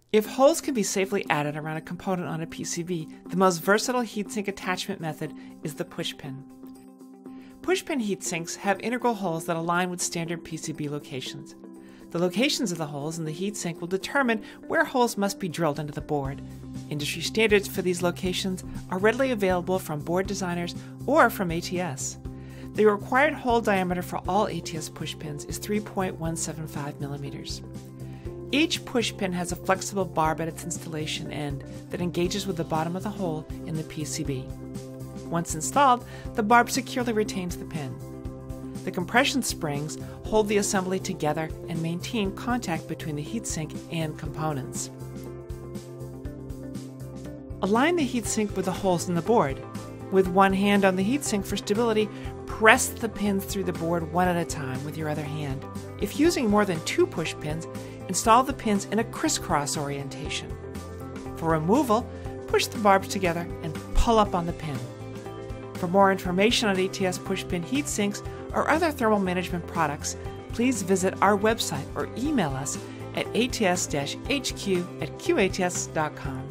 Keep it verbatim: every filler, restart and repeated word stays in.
If holes can be safely added around a component on a P C B, the most versatile heatsink attachment method is the pushpin. Pushpin heatsinks have integral holes that align with standard P C B locations. The locations of the holes in the heatsink will determine where holes must be drilled into the board. Industry standards for these locations are readily available from board designers or from A T S. The required hole diameter for all A T S pushpins is three point one seven five millimeters. Each pushpin has a flexible barb at its installation end that engages with the bottom of the hole in the P C B. Once installed, the barb securely retains the pin. The compression springs hold the assembly together and maintain contact between the heatsink and components. Align the heatsink with the holes in the board. With one hand on the heatsink for stability, press the pins through the board one at a time with your other hand. If using more than two push pins, install the pins in a crisscross orientation. For removal, push the barbs together and pull up on the pin. For more information on A T S pushpin heatsinks or other thermal management products, please visit our website or email us at A T S H Q at Q A T S dot com.